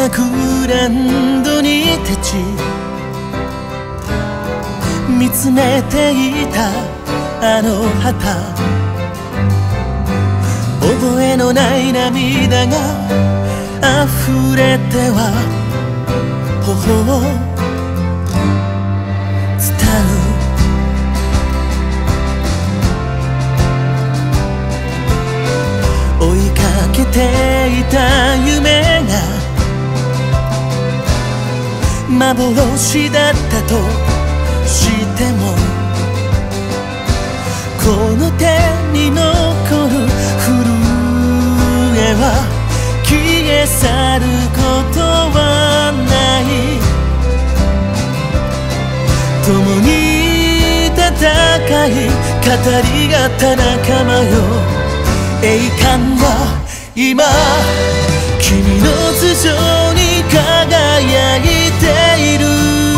なグランドに立ち見つめていたあの旗、覚えのない涙が溢れては頬を伝う。追いかけていた夢が幻だったとしても、この手に残る震えは消え去ることはない。共に戦い語り合った仲間よ、栄冠は今君の頭上に輝いている。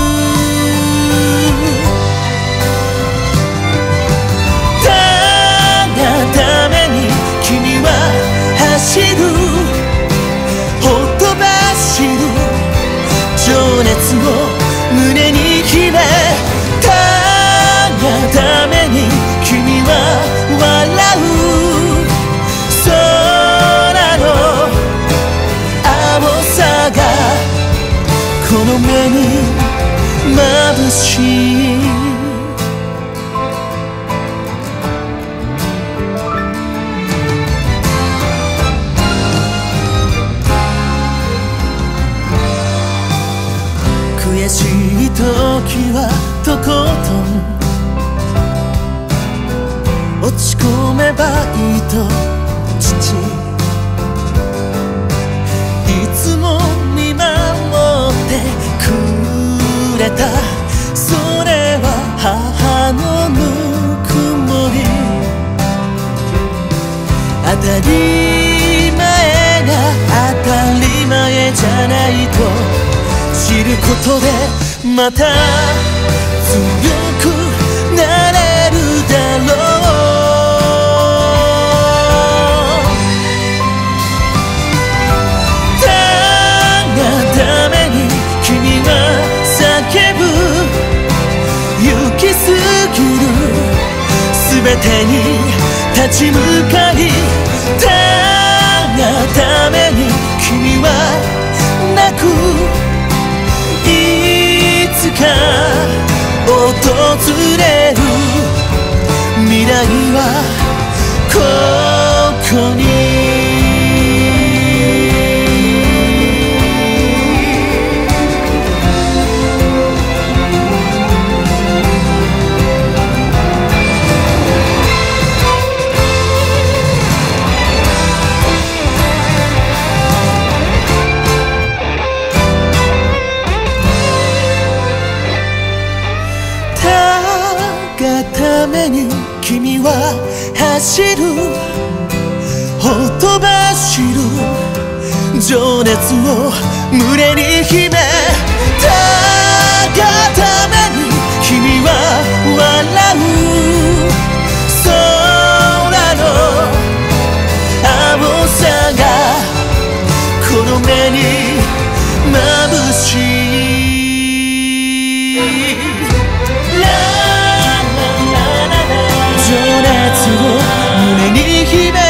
ただために君は走る、ほとばしる情熱を胸に秘め、ただために君は笑う。この目に眩しい。悔しい時はとことん落ち込めばいいと父いつも見守ってくれた。それは母のぬくもり、当たり前が当たり前じゃないと知ることで、また強くなれるだろう。全てに立ち向かい、たがために君は泣く。いつか訪れる未来はここに。ために君は走る、ほとばしる情熱を胸に秘め、たがために君は笑う。空の青さがこの目に眩しい。情熱を胸に秘め